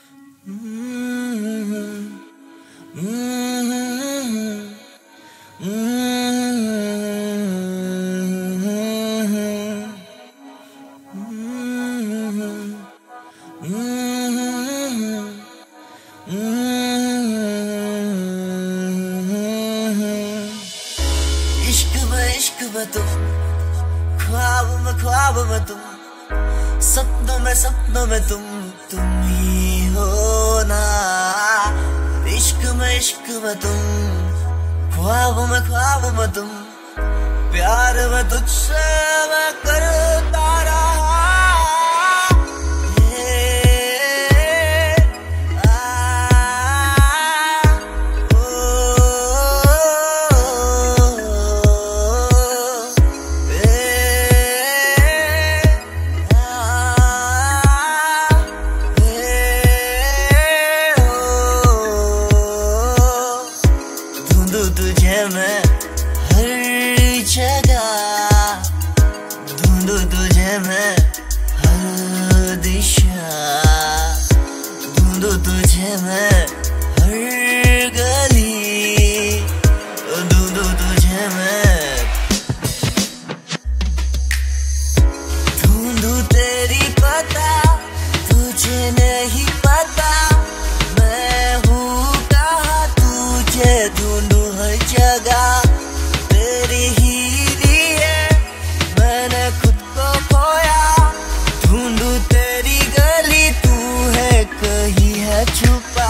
इश्क में तुम, ख्वाब में तुम, सपनों में तुम ही हो ना। इश्क में तुम, ख्वाब में तुम, प्यार में तुझसे मैं करता रहा। तुझे मैं हर जगह, ढूंढूं तुझे मैं हर दिशा, ढूंढूं तुझे मैं हर गली, ढूंढूं तुझे मैं, ढूंढूं तेरी पता, तुझे नहीं पता मैं हूँ कहाँ, तुझे ढूंढूं हर जगह। तेरी ही लिए मैंने खुद को खोया, ढूंढूं तेरी गली, तू है कहीं है छुपा।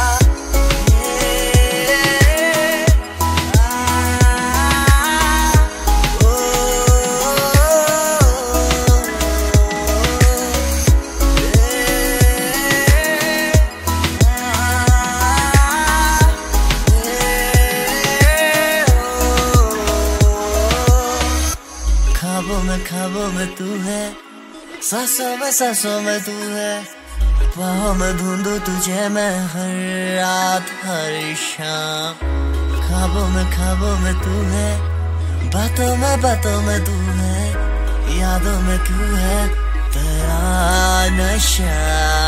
ख्वाबों में तू है, सांसों में तू है, बाहों में ढूंढूं तुझे मैं हर रात हर शाम। ख्वाबों में तू है, बातों में तू है, यादों में क्यों है तेरा नशा।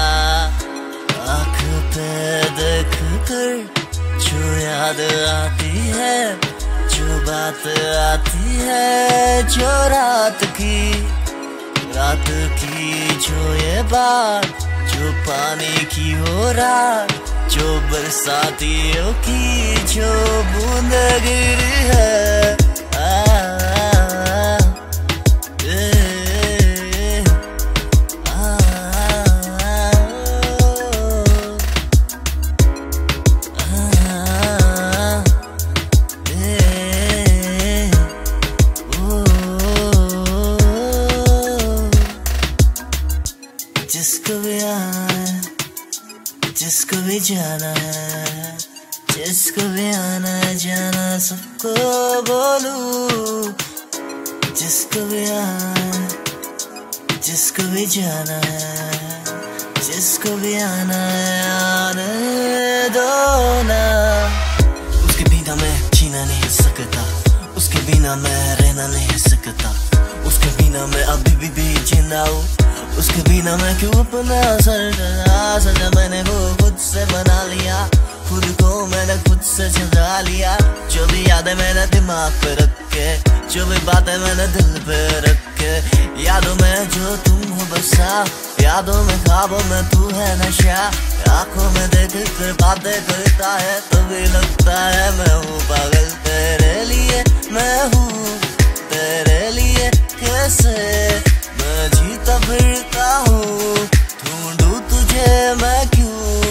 आँख पे देख कर जो याद आती है, जो बात आती है, जो रात की जो ये बात, जो पानी की हो रात, जो बरसातियों की जो बूंदगिरी है। जिसको भी आना है, जिसको भी जाना है, जिसको भी आना है जाना सबको बोलूं। जिसको भी आना है, जिसको भी जाना है, जिसको भी आना है आने दो ना। उसके बिना मैं जीना नहीं सकता, उसके बिना मैं रहना नहीं सकता, उसके बिना मैं अभी भी जिंदा हूँ, उसके बिना मैं क्यों अपना सजा मैंने वो खुद से बना लिया, खुद को मैंने खुद से सजा लिया। जो भी यादें मैंने दिमाग पे रख के, जो भी बातें मैंने दिल पे रख के, यादों में जो तुम हो बसा, यादों में ख्वाबों में तू है नशा। आंखों में देख कर बातें करता है, तभी लगता है मैं हूँ पागल तेरे लिए, मैं हूँ तेरे लिए। कैसे मैं जीता फिरता हूँ, ढूंढूं तुझे मैं क्यों।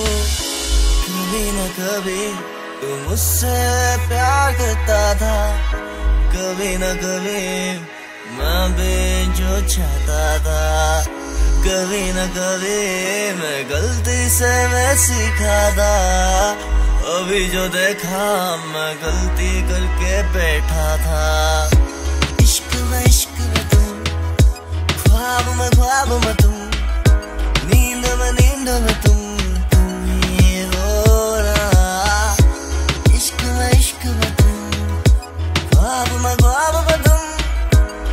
कभी न कभी तू मुझसे प्यार करता था, कभी न कभी मैं भी जो चाहता था, कभी न कभी मैं गलती से मैं सीखा था। अभी जो देखा मैं गलती करके बैठा था। इश्क में तुम, ख्वाब में तुम, नींद में तुम ही हो रहा। इश्क में तुम, ख्वाब में तुम,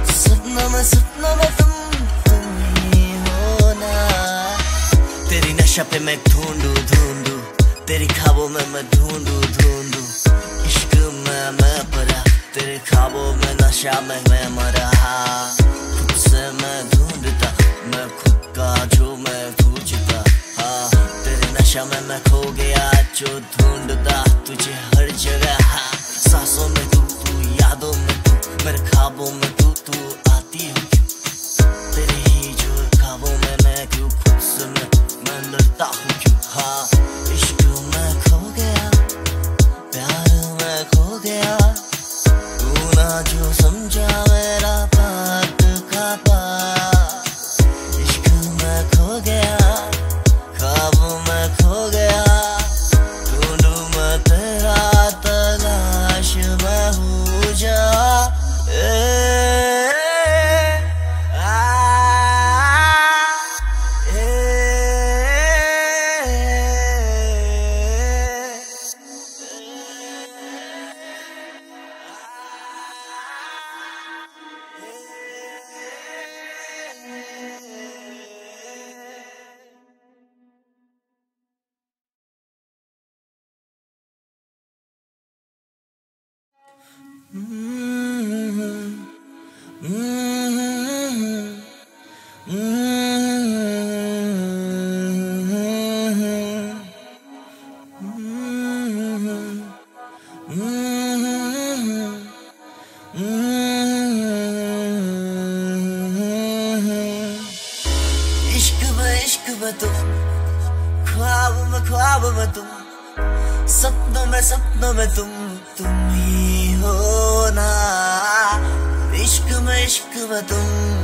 सपनों में तुम ही हो ना। तेरी नशा पे मैं ढूंढू ढूंढू, तेरी ख्वाबों में मैं ढूंढू ढूंढू। इश्क में मैं पड़ा, तेरे ख्वाबों में नशा में मैं मरा। खुद से मैं ढूंढता, मैं खुद का जो मैं खोजता। हाँ तेरे नशा में मैं खो गया, जो ढूंढता तुझे हर जगह। सांसों में तू, यादों में तू, मेरे ख्वाबों में तू आती हो क्यों? तेरे ही जो ख्वाबों में मैं क्यों खुद से मैं लड़ता हूँ क्यों? हाँ इश्क में खो गया, प्यार में खो गया, तू ना जो समझा मेरा बात का बात। इश्क में खो गया, ख्वाबों में खो गया, ढूंढू मैं तेरा, तलाश में हूँ जा। इश्क में तुम, ख्वाब में तुम, सपनों में तुम ही हो ना। इश्क में तुम,